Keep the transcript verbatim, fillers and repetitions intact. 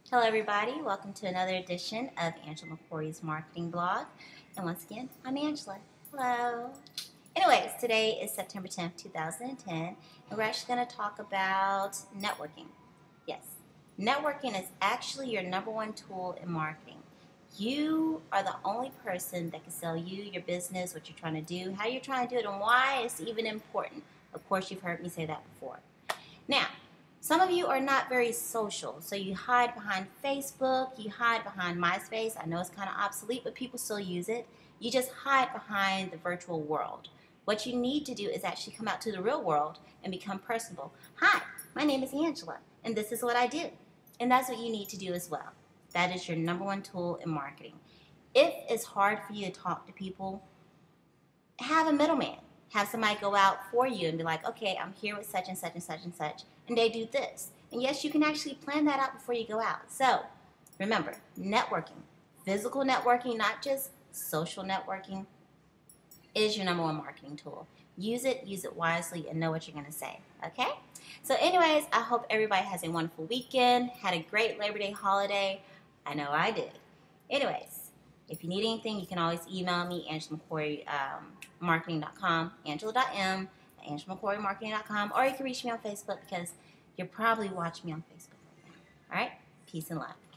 Hello everybody, welcome to another edition of Angela McCory's Marketing Blog. And once again, I'm Angela. Hello. Anyways, today is September tenth, two thousand ten, and we're actually going to talk about networking. Yes, networking is actually your number one tool in marketing. You are the only person that can sell you, your business, what you're trying to do, how you're trying to do it, and why it's even important. Of course, you've heard me say that before. Now, some of you are not very social, so you hide behind Facebook, you hide behind MySpace. I know it's kind of obsolete, but people still use it. You just hide behind the virtual world. What you need to do is actually come out to the real world and become personable. Hi, my name is Angela, and this is what I do. And that's what you need to do as well. That is your number one tool in marketing. If it's hard for you to talk to people, have a middleman. Have somebody go out for you and be like, okay, I'm here with such and such and such and such, and they do this. And yes, you can actually plan that out before you go out. So remember, networking, physical networking, not just social networking, is your number one marketing tool. Use it, use it wisely, and know what you're going to say, okay? So anyways, I hope everybody has a wonderful weekend, had a great Labor Day holiday. I know I did. Anyways, if you need anything, you can always email me, Angela McCory, um, marketing dot com, angela dot m at angela mccory marketing dot com, or you can reach me on Facebook because you're probably watching me on Facebook right now. All right? Peace and love.